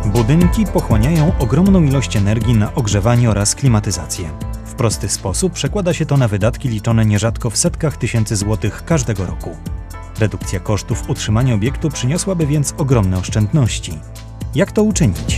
Budynki pochłaniają ogromną ilość energii na ogrzewanie oraz klimatyzację. W prosty sposób przekłada się to na wydatki liczone nierzadko w setkach tysięcy złotych każdego roku. Redukcja kosztów utrzymania obiektu przyniosłaby więc ogromne oszczędności. Jak to uczynić?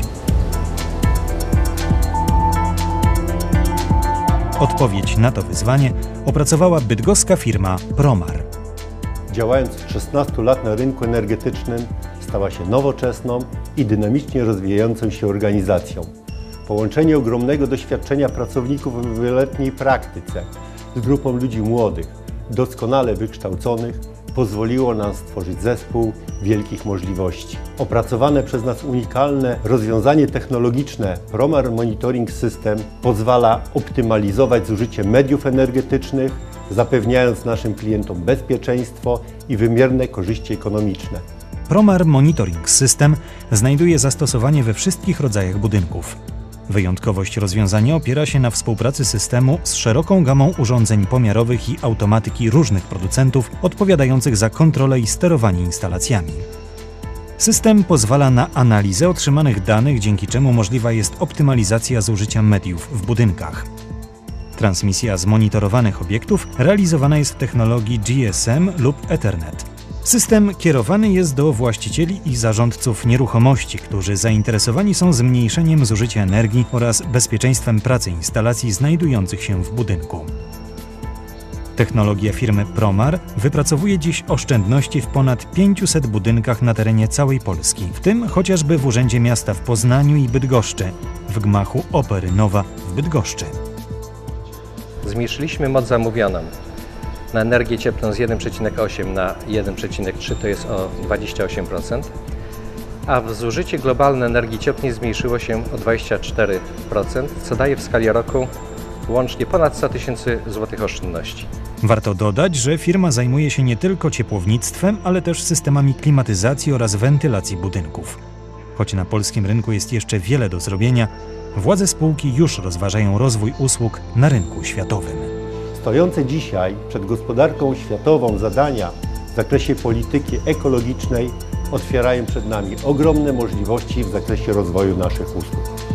Odpowiedź na to wyzwanie opracowała bydgoska firma Promar. Działając od 16 lat na rynku energetycznym, stała się nowoczesną i dynamicznie rozwijającą się organizacją. Połączenie ogromnego doświadczenia pracowników w wieloletniej praktyce z grupą ludzi młodych, doskonale wykształconych, pozwoliło nam stworzyć zespół wielkich możliwości. Opracowane przez nas unikalne rozwiązanie technologiczne Promar Monitoring System pozwala optymalizować zużycie mediów energetycznych, zapewniając naszym klientom bezpieczeństwo i wymierne korzyści ekonomiczne. Promar Monitoring System znajduje zastosowanie we wszystkich rodzajach budynków. Wyjątkowość rozwiązania opiera się na współpracy systemu z szeroką gamą urządzeń pomiarowych i automatyki różnych producentów odpowiadających za kontrolę i sterowanie instalacjami. System pozwala na analizę otrzymanych danych, dzięki czemu możliwa jest optymalizacja zużycia mediów w budynkach. Transmisja z monitorowanych obiektów realizowana jest w technologii GSM lub Ethernet. System kierowany jest do właścicieli i zarządców nieruchomości, którzy zainteresowani są zmniejszeniem zużycia energii oraz bezpieczeństwem pracy instalacji znajdujących się w budynku. Technologia firmy Promar wypracowuje dziś oszczędności w ponad 500 budynkach na terenie całej Polski, w tym chociażby w Urzędzie Miasta w Poznaniu i Bydgoszczy, w gmachu Opery Nowa w Bydgoszczy. Zmniejszyliśmy moc zamówioną na energię cieplną z 1,8 na 1,3, to jest o 28%, a zużycie globalne energii cieplnej zmniejszyło się o 24%, co daje w skali roku łącznie ponad 100 tysięcy złotych oszczędności. Warto dodać, że firma zajmuje się nie tylko ciepłownictwem, ale też systemami klimatyzacji oraz wentylacji budynków. Choć na polskim rynku jest jeszcze wiele do zrobienia, władze spółki już rozważają rozwój usług na rynku światowym. Stojące dzisiaj przed gospodarką światową zadania w zakresie polityki ekologicznej otwierają przed nami ogromne możliwości w zakresie rozwoju naszych usług.